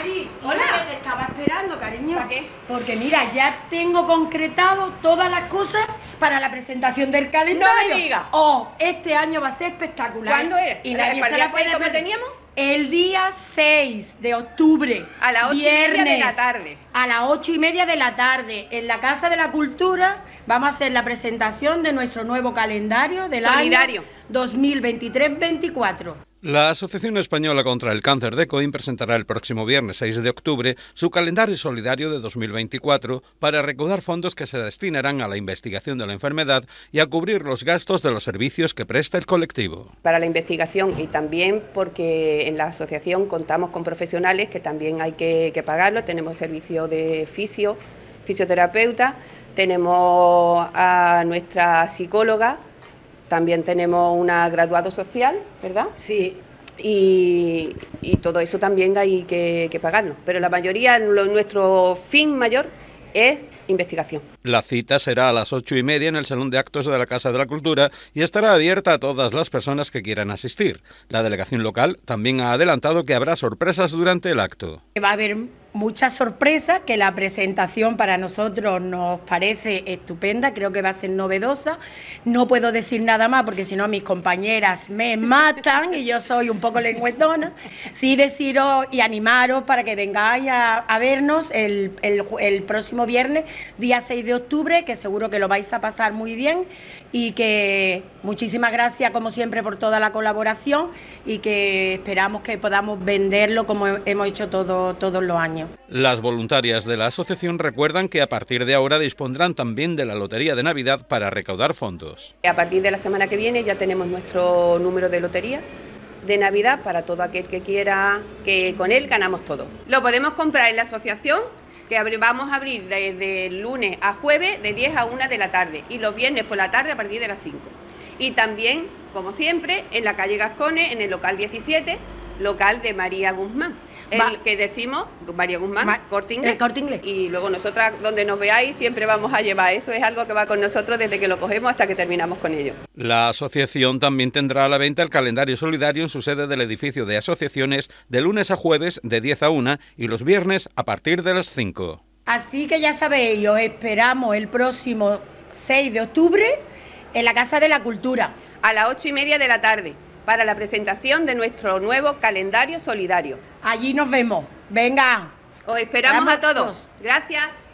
Mari, hola. Te estaba esperando, cariño. ¿Para qué? Porque mira, ya tengo concretado todas las cosas para la presentación del calendario. No me digas. Oh, este año va a ser espectacular. ¿Cuándo es? Y nadie ¿Para se el la día puede 6 como perder. teníamos? El día 6 de octubre. A las 8:30 de la tarde. A las 8:30 de la tarde, en la Casa de la Cultura, vamos a hacer la presentación de nuestro nuevo calendario del solidario año 2023-24. La Asociación Española contra el Cáncer de Coín presentará el próximo viernes 6 de octubre su calendario solidario de 2024 para recaudar fondos que se destinarán a la investigación de la enfermedad y a cubrir los gastos de los servicios que presta el colectivo. Para la investigación y también porque en la asociación contamos con profesionales que también hay que pagarlo, tenemos servicio de fisioterapeuta, tenemos a nuestra psicóloga, también tenemos una graduado social, ¿verdad? Sí. Y todo eso también hay que pagarlo. Pero la mayoría, nuestro fin mayor es investigación. La cita será a las 8:30 en el Salón de Actos de la Casa de la Cultura y estará abierta a todas las personas que quieran asistir. La delegación local también ha adelantado que habrá sorpresas durante el acto. Va a haber muchas sorpresas, que la presentación para nosotros nos parece estupenda, creo que va a ser novedosa. No puedo decir nada más porque si no mis compañeras me matan y yo soy un poco lengüetona. Sí deciros y animaros para que vengáis a vernos el próximo viernes, día 6 de octubre, que seguro que lo vais a pasar muy bien y que muchísimas gracias como siempre por toda la colaboración y que esperamos que podamos venderlo como hemos hecho todos los años. Las voluntarias de la asociación recuerdan que a partir de ahora dispondrán también de la Lotería de Navidad para recaudar fondos. A partir de la semana que viene ya tenemos nuestro número de lotería de Navidad para todo aquel que quiera, que con él ganamos todo. Lo podemos comprar en la asociación, que vamos a abrir desde lunes a jueves de 10 a 1 de la tarde y los viernes por la tarde a partir de las 5. Y también, como siempre, en la calle Gascones, en el local 17, local de María Guzmán. El que decimos, María Guzmán, Corte Inglés. El Corte Inglés. Y luego nosotras, donde nos veáis, siempre vamos a llevar. Eso es algo que va con nosotros desde que lo cogemos hasta que terminamos con ello. La asociación también tendrá a la venta el calendario solidario en su sede del edificio de asociaciones de lunes a jueves de 10 a 1 y los viernes a partir de las 5. Así que ya sabéis, os esperamos el próximo 6 de octubre en la Casa de la Cultura. A las 8:30 de la tarde, para la presentación de nuestro nuevo calendario solidario. Allí nos vemos. Venga. Os esperamos a todos. Gracias.